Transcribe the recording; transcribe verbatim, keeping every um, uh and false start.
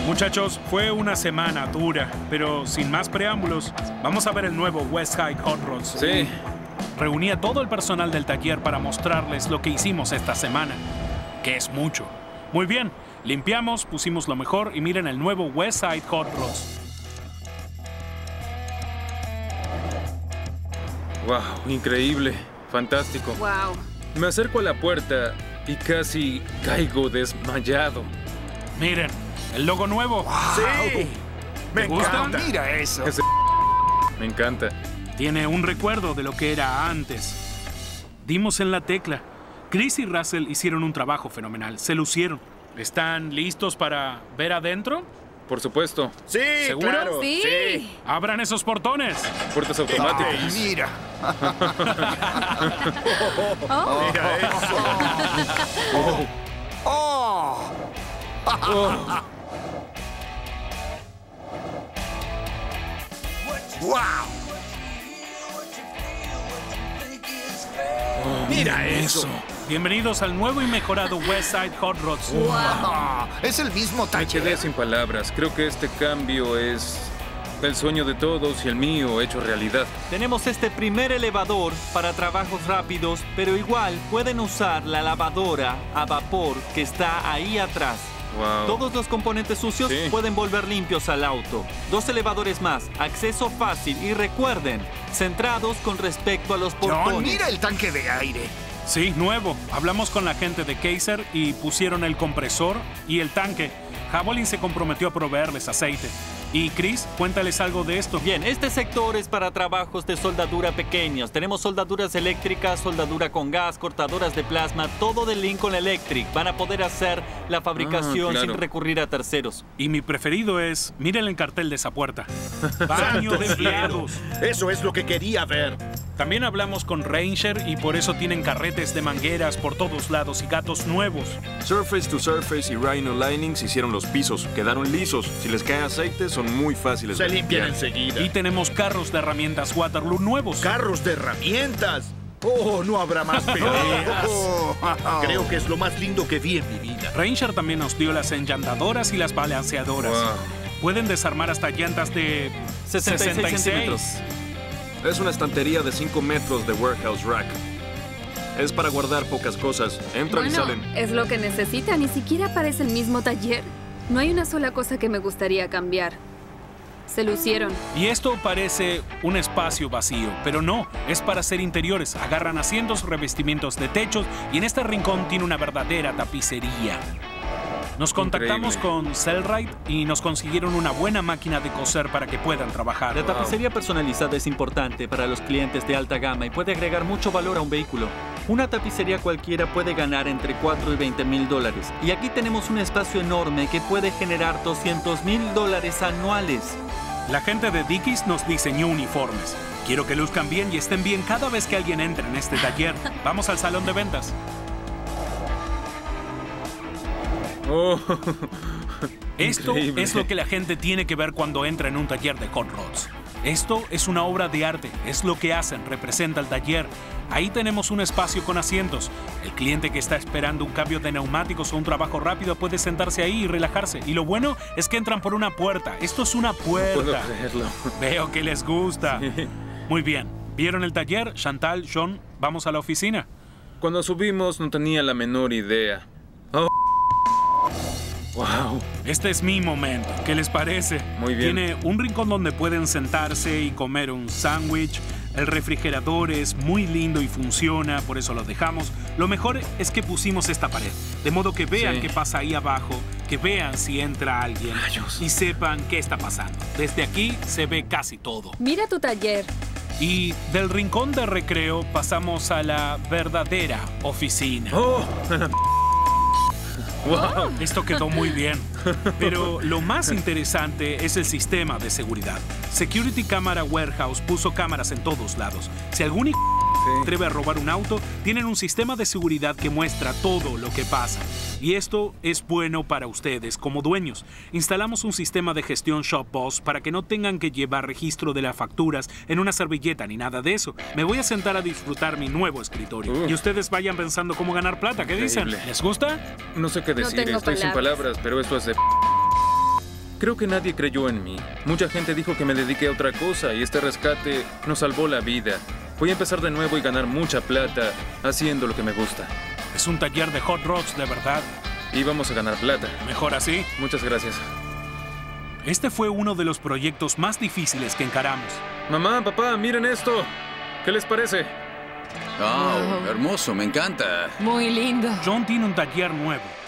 Muchachos, fue una semana dura, pero sin más preámbulos, vamos a ver el nuevo Westside Hot Rods. Sí. Reuní a todo el personal del taller para mostrarles lo que hicimos esta semana, que es mucho. Muy bien, limpiamos, pusimos lo mejor y miren el nuevo Westside Hot Rods. Wow, increíble, fantástico. Wow. Me acerco a la puerta y casi caigo desmayado. Miren, el logo nuevo. Wow. Sí. Me ¿Te gusta? encanta. Mira eso. Ese... Me encanta. Tiene un recuerdo de lo que era antes. Dimos en la tecla. Chris y Russell hicieron un trabajo fenomenal. Se lucieron. ¿Están listos para ver adentro? Por supuesto. Sí, ¿seguro? claro. Sí. Sí. ¡Abran esos portones! Puertas automáticas. Ay, mira. Oh. Mira eso. Oh. Oh. Oh. Wow. Oh, Mira eso. Bienvenidos al nuevo y mejorado Westside Hot Rods. Wow. Es el mismo Me taller. quedé sin palabras. Creo que este cambio es el sueño de todos y el mío hecho realidad. Tenemos este primer elevador para trabajos rápidos, pero igual pueden usar la lavadora a vapor que está ahí atrás. Wow. Todos los componentes sucios Sí. pueden volver limpios al auto. Dos elevadores más, acceso fácil y recuerden, centrados con respecto a los portones. John, mira el tanque de aire. Sí, nuevo. Hablamos con la gente de Kaiser y pusieron el compresor y el tanque. Javelin se comprometió a proveerles aceite. Y Chris, cuéntales algo de esto. Bien, este sector es para trabajos de soldadura pequeños. Tenemos soldaduras eléctricas, soldadura con gas, cortadoras de plasma, todo de Lincoln Electric. Van a poder hacer la fabricación Ah, claro. sin recurrir a terceros. Y mi preferido es, miren el cartel de esa puerta. Baño de empleados. Eso es lo que quería ver. También hablamos con Ranger y por eso tienen carretes de mangueras por todos lados y gatos nuevos. Surface to Surface y Rhino Linings hicieron los pisos. Quedaron lisos. Si les cae aceite, son muy fáciles Se de limpian limpiar. enseguida. Y tenemos carros de herramientas Waterloo nuevos. Carros de herramientas. Oh, no habrá más peleas. Oh, creo que es lo más lindo que vi en mi vida. Ranger también nos dio las enllantadoras y las balanceadoras. Wow. Pueden desarmar hasta llantas de sesenta y seis centímetros. Es una estantería de cinco metros de warehouse rack. Es para guardar pocas cosas. Entran y Bueno, salen. es lo que necesita. Ni siquiera parece el mismo taller. No hay una sola cosa que me gustaría cambiar. Se lucieron. Y esto parece un espacio vacío, pero no, es para hacer interiores. Agarran asientos, revestimientos de techos y en este rincón tiene una verdadera tapicería. Nos contactamos Increíble. con Cellrite y nos consiguieron una buena máquina de coser para que puedan trabajar. La tapicería personalizada es importante para los clientes de alta gama y puede agregar mucho valor a un vehículo. Una tapicería cualquiera puede ganar entre cuatro y veinte mil dólares. Y aquí tenemos un espacio enorme que puede generar doscientos mil dólares anuales. La gente de Dickies nos diseñó uniformes. Quiero que luzcan bien y estén bien cada vez que alguien entre en este taller. Vamos al salón de ventas. Oh. Esto Increíble. es lo que la gente tiene que ver cuando entra en un taller de hot rods. Esto es una obra de arte, es lo que hacen, representa el taller. Ahí tenemos un espacio con asientos. El cliente que está esperando un cambio de neumáticos o un trabajo rápido puede sentarse ahí y relajarse. Y lo bueno es que entran por una puerta. Esto es una Puedo puerta. creerlo. Veo que les gusta. Sí. Muy bien. ¿Vieron el taller? Chantal, John, vamos a la oficina. Cuando subimos no tenía la menor idea. Oh. Wow. Este es mi momento. ¿Qué les parece? Muy bien. Tiene un rincón donde pueden sentarse y comer un sándwich. El refrigerador es muy lindo y funciona, por eso lo dejamos. Lo mejor es que pusimos esta pared, de modo que vean Sí. qué pasa ahí abajo, que vean si entra alguien Rayos. y sepan qué está pasando. Desde aquí se ve casi todo. Mira tu taller. Y del rincón de recreo pasamos a la verdadera oficina. Oh. Wow. Esto quedó muy bien. Pero lo más interesante es el sistema de seguridad. Security Camera Warehouse puso cámaras en todos lados. Si algún hijo se atreve a robar un auto, tienen un sistema de seguridad que muestra todo lo que pasa. Y esto es bueno para ustedes como dueños. Instalamos un sistema de gestión ShopBoss para que no tengan que llevar registro de las facturas en una servilleta ni nada de eso. Me voy a sentar a disfrutar mi nuevo escritorio. Uh. Y ustedes vayan pensando cómo ganar plata. ¿Qué dicen? Increíble. ¿Les gusta? No sé qué decir, tengo estoy sin palabras. palabras, pero esto es de... Creo que nadie creyó en mí. Mucha gente dijo que me dediqué a otra cosa y este rescate nos salvó la vida. Voy a empezar de nuevo y ganar mucha plata haciendo lo que me gusta. Es un taller de hot rods, de verdad. Y vamos a ganar plata. Mejor así. Muchas gracias. Este fue uno de los proyectos más difíciles que encaramos. Mamá, papá, miren esto. ¿Qué les parece? Oh, hermoso, me encanta. Muy lindo. John tiene un taller nuevo.